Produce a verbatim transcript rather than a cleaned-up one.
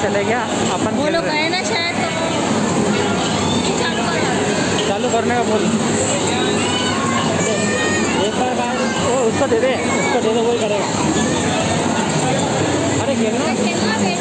चले गया अपन। वो लोग गए ना शायद, तो चालू कर चालू करने का बोल। एक बार बाहर वो उसको दे दे, उसको दे दे, वही करेगा। अरे खेलना खेलना